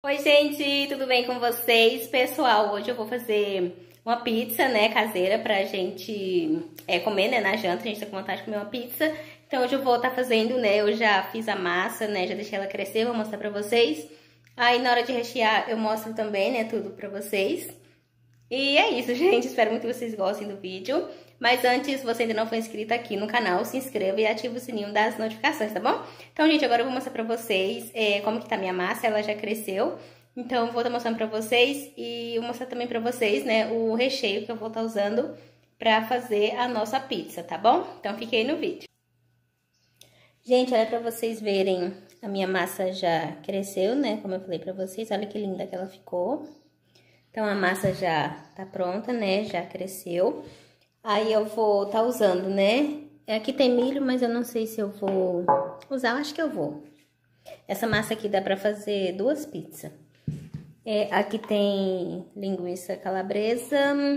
Oi, gente, tudo bem com vocês? Pessoal, hoje eu vou fazer uma pizza, né, caseira pra gente comer, né, na janta. A gente tá com vontade de comer uma pizza. Então hoje eu vou estar fazendo, né, eu já fiz a massa, né, já deixei ela crescer, vou mostrar pra vocês. Aí na hora de rechear eu mostro também, né, tudo pra vocês. E é isso, gente, espero muito que vocês gostem do vídeo. Mas antes, se você ainda não for inscrito aqui no canal, se inscreva e ative o sininho das notificações, tá bom? Então, gente, agora eu vou mostrar pra vocês como que tá a minha massa, ela já cresceu. Então, eu vou estar mostrando pra vocês e vou mostrar também pra vocês, né, o recheio que eu vou estar usando pra fazer a nossa pizza, tá bom? Então, fique aí no vídeo. Gente, olha pra vocês verem, a minha massa já cresceu, né, como eu falei pra vocês, olha que linda que ela ficou. Então, a massa já tá pronta, né, já cresceu. Aí eu vou tá usando, né? Aqui tem milho, mas eu não sei se eu vou usar, acho que eu vou. Essa massa aqui dá pra fazer 2 pizzas. Aqui tem linguiça calabresa,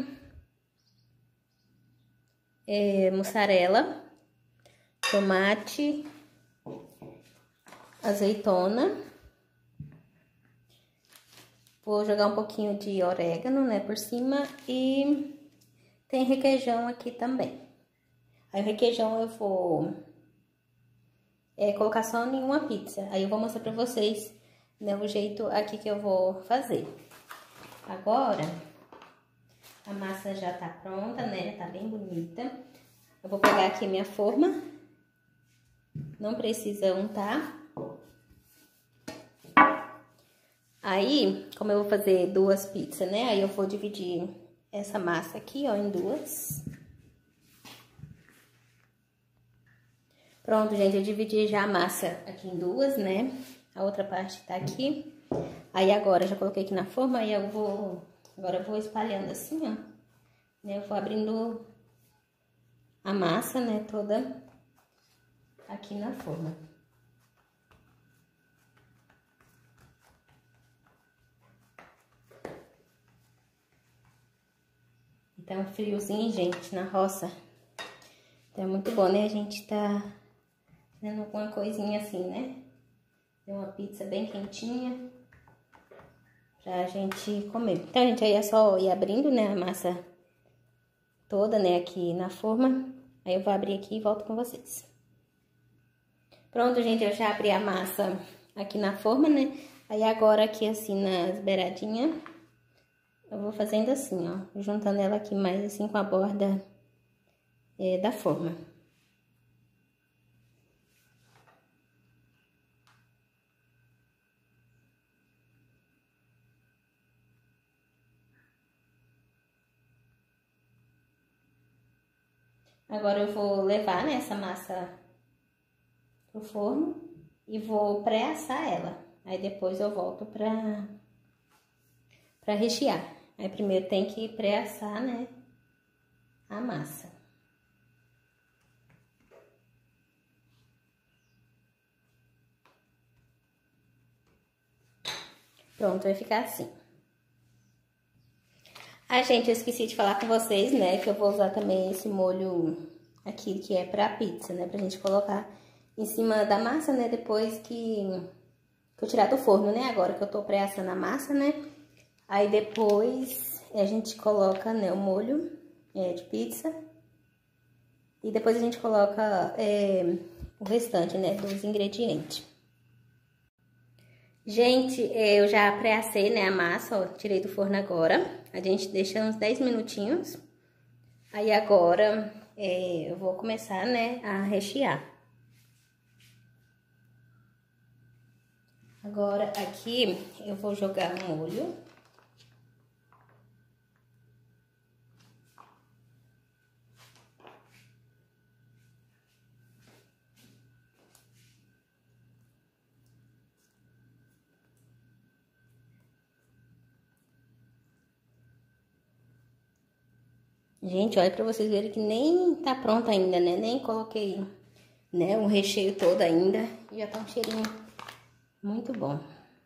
mussarela, tomate, azeitona. Vou jogar um pouquinho de orégano, né, por cima e tem requeijão aqui também. Aí o requeijão eu vou colocar só em uma pizza. Aí eu vou mostrar pra vocês, né, o jeito aqui que eu vou fazer. Agora, a massa já tá pronta, né, tá bem bonita. Eu vou pegar aqui minha forma. Não precisa untar. Aí, como eu vou fazer 2 pizzas, né, aí eu vou dividir essa massa aqui, ó, em 2. Pronto, gente, eu dividi já a massa aqui em 2, né? A outra parte tá aqui. Aí agora, já coloquei aqui na forma, aí eu vou... Agora eu vou espalhando assim, ó. Eu vou abrindo a massa, né, toda aqui na forma. Então, friozinho, gente, na roça. Então, é muito bom, né? A gente tá fazendo alguma coisinha assim, né? Tem uma pizza bem quentinha pra gente comer. Então, gente, aí é só ir abrindo, né, a massa toda, né, aqui na forma. Aí eu vou abrir aqui e volto com vocês. Pronto, gente, eu já abri a massa aqui na forma, né? Aí agora aqui assim nas beiradinhas, eu vou fazendo assim, ó. Juntando ela aqui mais assim com a borda da forma. Agora eu vou levar, né, essa massa pro forno e vou pré-assar ela. Aí depois eu volto pra rechear. Aí primeiro tem que pré-assar, né, a massa. Pronto, vai ficar assim. Ah, gente, eu esqueci de falar com vocês, né, que eu vou usar também esse molho aqui, que é pra pizza, né, pra gente colocar em cima da massa, né, depois que eu tirar do forno, né, agora que eu tô pré-assando a massa, né, aí depois a gente coloca, né, o molho de pizza e depois a gente coloca o restante, né, dos ingredientes. Gente, eu já pré-assei, né, a massa, ó, tirei do forno agora. A gente deixa uns 10 minutinhos. Aí agora eu vou começar, né, a rechear. Agora aqui eu vou jogar o molho. Gente, olha pra vocês verem que nem tá pronta ainda, né? Nem coloquei, né, o recheio todo ainda. E já tá um cheirinho muito bom.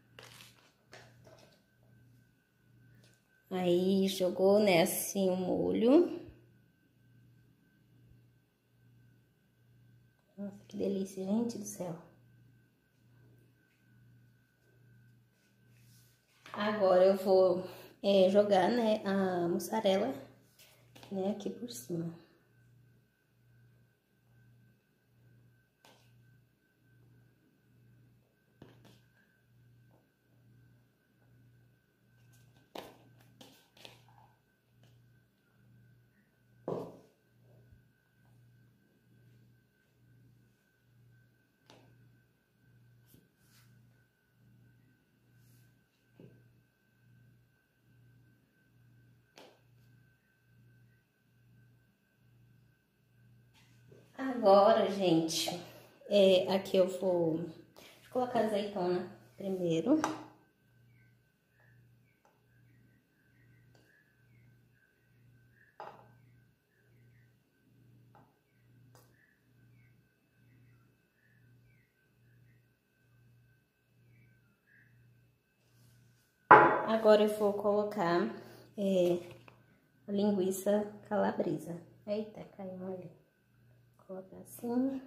Aí, jogou, né, assim, o molho. Nossa, que delícia, gente do céu. Agora eu vou jogar, né, a mussarela, né, aqui por cima. Agora, gente, aqui eu vou colocar azeitona primeiro. Agora eu vou colocar a linguiça calabresa. Eita, caiu ali. Vou colocar assim.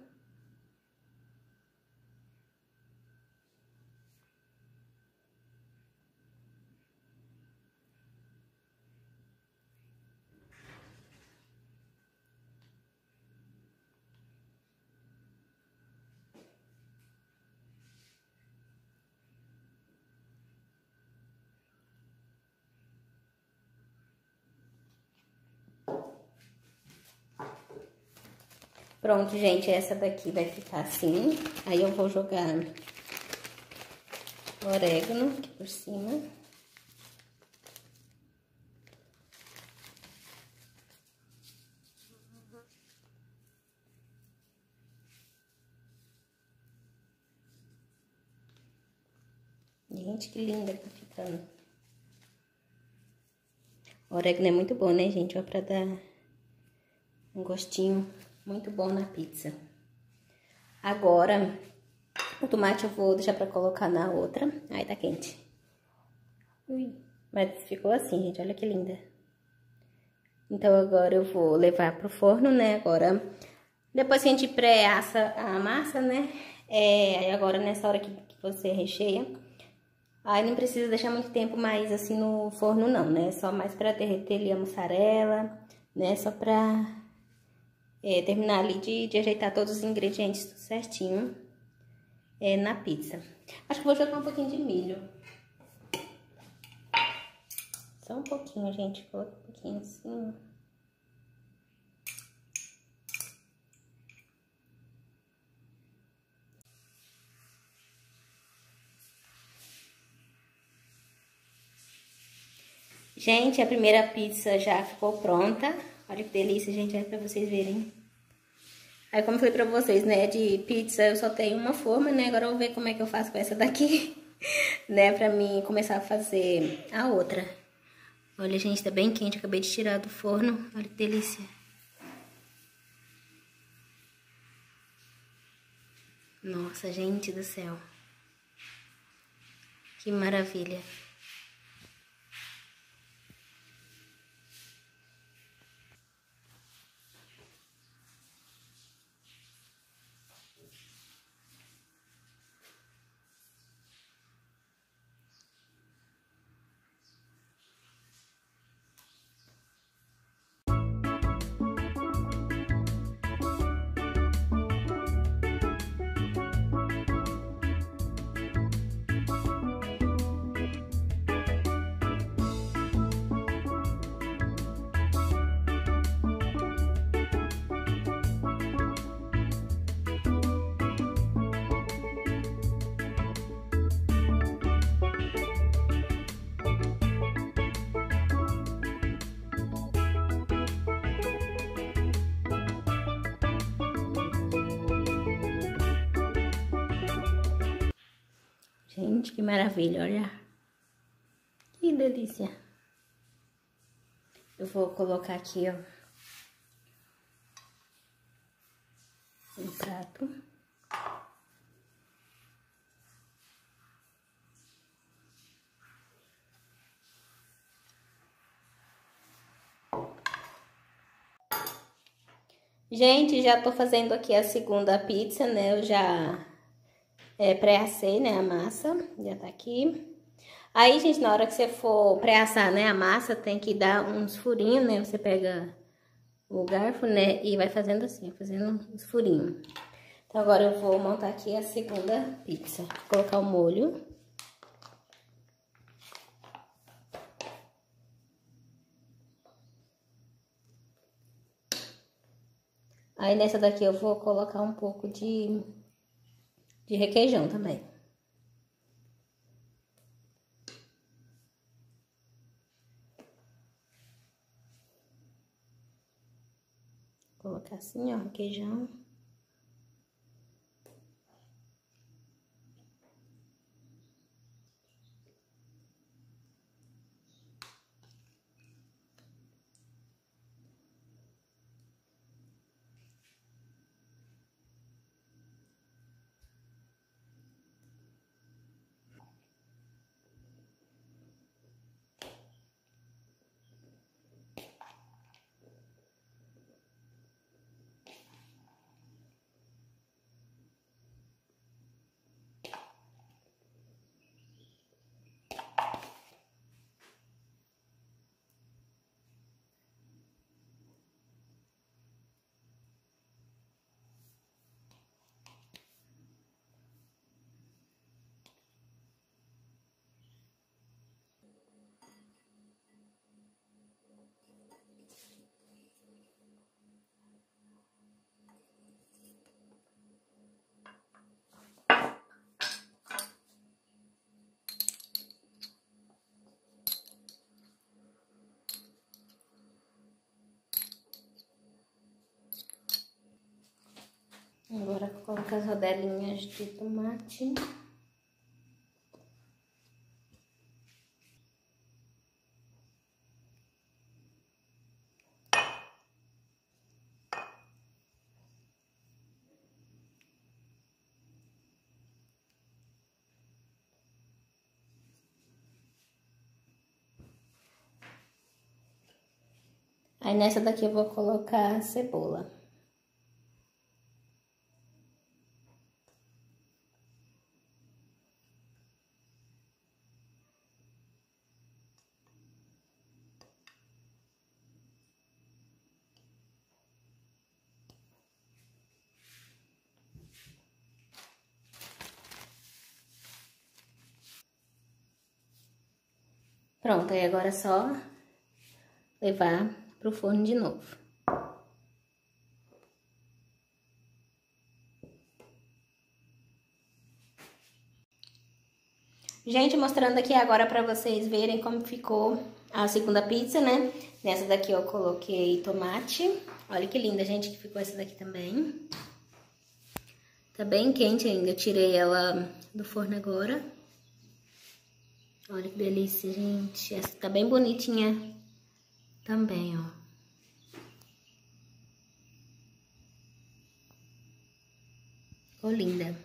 Pronto, gente, essa daqui vai ficar assim. Aí eu vou jogar orégano aqui por cima. Gente, que linda que tá ficando. O orégano é muito bom, né, gente? Ó, pra dar um gostinho muito bom na pizza. Agora, o tomate eu vou deixar pra colocar na outra. Ai, tá quente. Ui, mas ficou assim, gente. Olha que linda. Então, agora eu vou levar pro forno, né? Agora, depois que a gente pré-assa a massa, né? Aí agora, nessa hora que você recheia, aí não precisa deixar muito tempo mais assim no forno, não, né? Só mais pra derreter ali a mussarela, né? Só pra terminar ali de ajeitar todos os ingredientes tudo certinho na pizza. Acho que vou jogar um pouquinho de milho. Só um pouquinho, gente. Coloca um pouquinho assim. Gente, a primeira pizza já ficou pronta. Olha que delícia, gente, é pra vocês verem. Aí, como eu falei pra vocês, né, de pizza eu só tenho uma forma, né? Agora eu vou ver como é que eu faço com essa daqui, né, pra mim começar a fazer a outra. Olha, gente, tá bem quente, acabei de tirar do forno. Olha que delícia. Nossa, gente do céu. Que maravilha. Gente, que maravilha, olha. Que delícia. Eu vou colocar aqui, ó, um prato. Gente, já tô fazendo aqui a segunda pizza, né? Eu já pré-assei, né, a massa. Já tá aqui. Aí, gente, na hora que você for pré-assar, né, a massa, tem que dar uns furinhos, né? Você pega o garfo, né, e vai fazendo assim, fazendo uns furinhos. Então, agora eu vou montar aqui a segunda pizza. Vou colocar o molho. Aí, nessa daqui eu vou colocar um pouco de requeijão também. Vou colocar assim, ó, requeijão. Agora vou colocar as rodelinhas de tomate. Aí nessa daqui eu vou colocar cebola. Pronto, aí agora é só levar pro forno de novo. Gente, mostrando aqui agora pra vocês verem como ficou a segunda pizza, né? Nessa daqui eu coloquei tomate. Olha que linda, gente, que ficou essa daqui também. Tá bem quente ainda, eu tirei ela do forno agora. Olha que delícia, gente. Essa tá bem bonitinha também, ó. Ficou linda.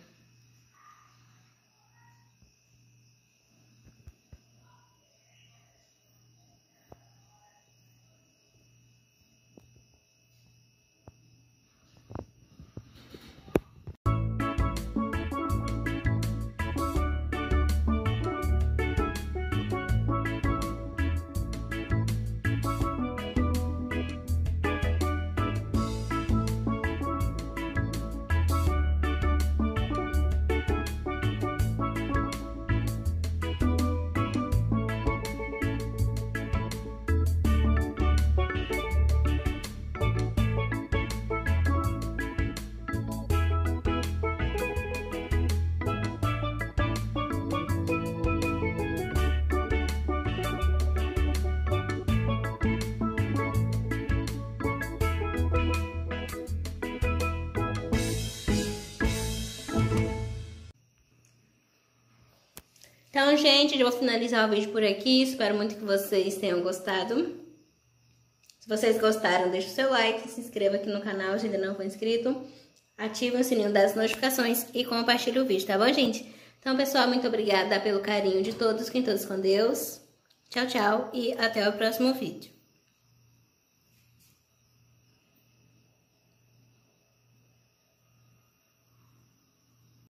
Então, gente, eu vou finalizar o vídeo por aqui. Espero muito que vocês tenham gostado. Se vocês gostaram, deixa o seu like, se inscreva aqui no canal se ainda não for inscrito. Ative o sininho das notificações e compartilhe o vídeo, tá bom, gente? Então, pessoal, muito obrigada pelo carinho de todos. Fiquem todos com Deus. Tchau, tchau e até o próximo vídeo.